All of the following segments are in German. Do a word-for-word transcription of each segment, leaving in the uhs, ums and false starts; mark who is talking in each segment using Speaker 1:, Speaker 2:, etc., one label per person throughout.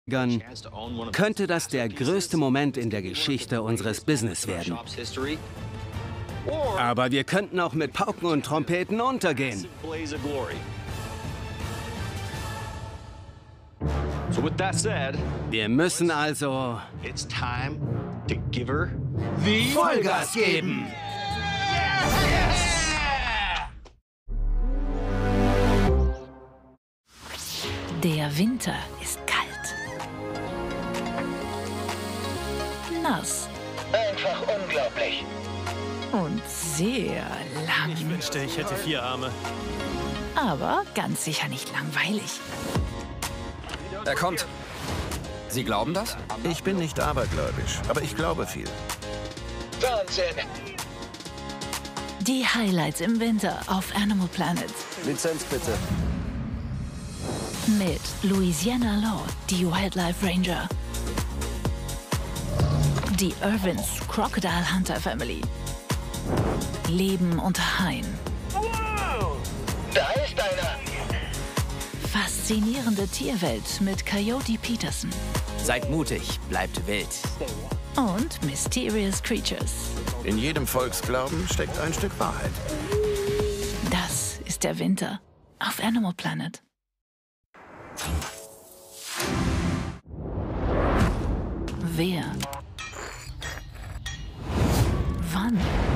Speaker 1: könnte das der größte Moment in der Geschichte unseres Business werden. Aber wir könnten auch mit Pauken und Trompeten untergehen. Wir müssen also Vollgas geben.
Speaker 2: Der Winter ist kalt. Nass.
Speaker 3: Einfach unglaublich.
Speaker 2: Und sehr lang.
Speaker 4: Ich wünschte, ich hätte vier Arme.
Speaker 2: Aber ganz sicher nicht langweilig.
Speaker 5: Er kommt. Sie glauben das?
Speaker 6: Ich bin nicht abergläubisch, aber ich glaube viel.
Speaker 3: Wahnsinn.
Speaker 2: Die Highlights im Winter auf Animal Planet.
Speaker 6: Lizenz bitte.
Speaker 2: Mit Louisiana Law, die Wildlife Ranger. Die Irvins Crocodile Hunter Family. Leben unter Haien.
Speaker 3: Wow. Da ist einer.
Speaker 2: Faszinierende Tierwelt mit Coyote Peterson.
Speaker 5: Seid mutig, bleibt wild.
Speaker 2: Und Mysterious Creatures.
Speaker 6: In jedem Volksglauben steckt ein Stück Wahrheit.
Speaker 2: Das ist der Winter auf Animal Planet. Wer? Wann?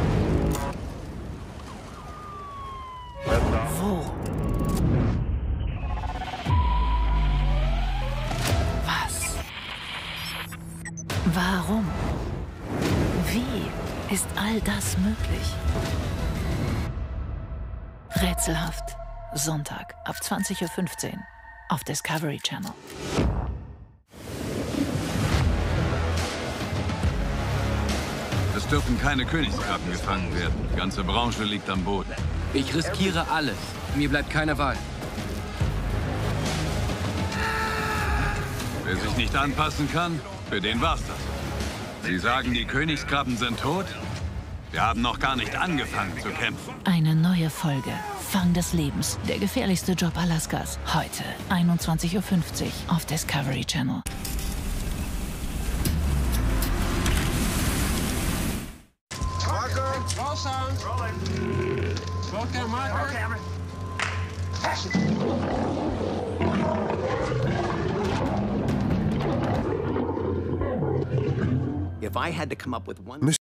Speaker 2: Wo? Was? Warum? Wie ist all das möglich? Rätselhaft. Sonntag ab zwanzig Uhr fünfzehn auf Discovery Channel.
Speaker 7: Es dürfen keine Königskrabben gefangen werden. Die ganze Branche liegt am Boden.
Speaker 5: Ich riskiere alles. Mir bleibt keine Wahl.
Speaker 7: Wer sich nicht anpassen kann, für den war's das. Sie sagen, die Königskrabben sind tot? Wir haben noch gar nicht angefangen zu kämpfen.
Speaker 2: Eine neue Folge. Fang des Lebens. Der gefährlichste Job Alaskas. Heute, einundzwanzig Uhr fünfzig auf Discovery Channel.
Speaker 8: Roll sound. Roll camera. Roll camera.
Speaker 9: If I had to come up with one